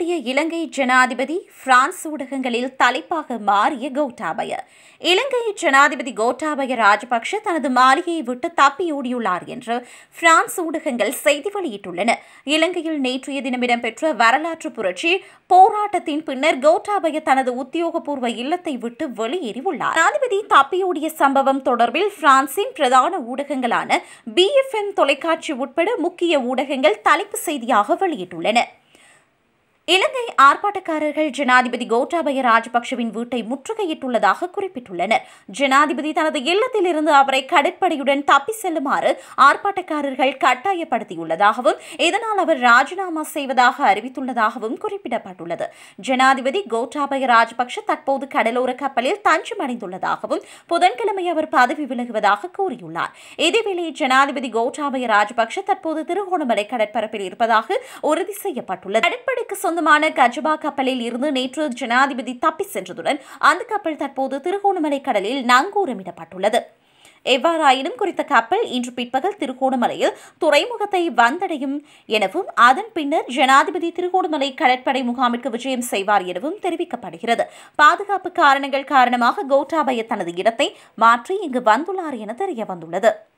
மிரட்டிய இலங்கை ஜனாதிபதி பிரான்ஸ் ஊடகங்களில் தலைப்பாக மாறிய கோட்டாபய. இலங்கை ஜனாதிபதி கோட்டாபய ராஜபக்ஷ தனது மாளிகையை விட்டு தப்பியோடியுள்ளார் என்று பிரான்ஸ் ஊடகங்கள் செய்தி வெளியிட்டுள்ளன. இலங்கையில் நேற்றைய தினம் இடம்பெற்ற வரலாற்று புரட்சி போராட்டத்தின் பின்னர் கோட்டாபய தனது உத்தியோகபூர்வ இல்லத்தை விட்டு வெளியேறியுள்ளார். ஜனாதிபதி தப்பியோடிய சம்பவம் தொடர்பில் பிரான்சின் பிரதான ஊடகங்களான BFM தொலைக்காட்சி உட்பட முக்கிய ஊடகங்கள் தலைப்பு செய்தியாக வெளியிட்டுள்ளன. இலங்கை ஆர்ப்பாட்டக்காரர்கள் ஜனாதிபதி கோட்டாபய ராஜபக்ஷவின் வீட்டை முற்றுகையிட்டுள்ளதாக குறிப்பிட்டுள்ளனர். ஜனாதிபதி தனது இல்லத்திலிருந்து அவரை கடற்படையுடன் தப்பி செல்லுமாறு ஆர்ப்பாட்டக்காரர்கள் கட்டாயப்படுத்தியுள்ளதாகவும் இதனால் அவர் ராஜினாமா செய்வதாக அறிவித்துள்ளதாகவும் குறிப்பிடப்பட்டுள்ளது. ஜனாதிபதி கோட்டாபய ராஜபக்ஷ தற்போது கடலோர கப்பலில் தஞ்சமடைந்துள்ளதாகவும் புதன்கிழமை அவர் பதவி விலகுவதாக கூறியுள்ளார். இதேவேளை ஜனாதிபதி கோட்டாபய ராஜபக்ஷ தற்போது திருகோணமலை கடற்பரப்பில் இருப்பதாக உறுதி செய்யப்பட்டுள்ளது. கடற்படைக்கு சொந்தமான கஜபா கப்பலில் இருந்து நேற்று ஜனாதிபதி தப்பி சென்றதுடன் அந்த கப்பல் தற்போது திருகோணமலை கடலில் நங்கூரமிடப்பட்டுள்ளது. எவ்வாறாயினும் குறித்த கப்பல் இன்று பிற்பகல் திருகோணமலையில் துறைமுகத்தை வந்தடையும் எனவும் அதன் பின்னர் ஜனாதிபதி திருகோணமலை கடற்படை முகாமிற்கு விஜயம் செய்வார் எனவும் தெரிவிக்கப்படுகிறது. பாதுகாப்பு காரணங்கள் காரணமாக கோட்டாபய தனது இடத்தை மாற்றி இங்கு வந்துள்ளார் என தெரியவந்துள்ளது.